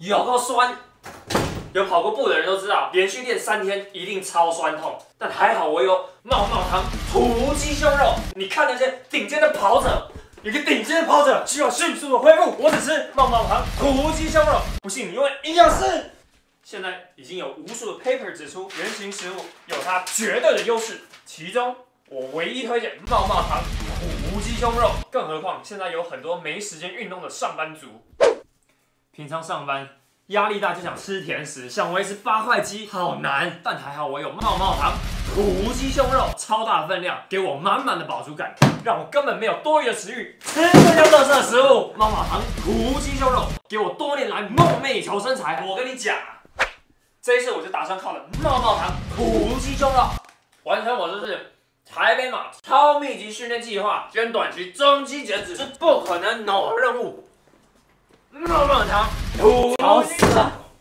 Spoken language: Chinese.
有够酸。有跑过步的人都知道，连续练3天一定超酸痛。但还好我有茂茂堂土鸡胸肉。你看那些顶尖的跑者，有个顶尖的跑者需要迅速的恢复，我只吃茂茂堂土鸡胸肉。不信你问营养师。现在已经有无数的 paper 指出，原型食物有它绝对的优势，其中我唯一推荐茂茂堂土鸡胸肉。更何况现在有很多没时间运动的上班族，平常上班压力大就想吃甜食，想维持8块肌好难。但还好我有茂茂堂土鸡胸肉，超大分量，给我满满的饱足感，让我根本没有多余的食欲吃这些垃圾食物。茂茂堂土鸡胸肉给我多年来梦寐以求身材。我跟你讲，这一次我就打算靠着茂茂堂土鸡胸肉完成我就是台北马超密集训练计划跟短期、中期减脂是不可能 no 任务。茂茂堂土鸡。好死了！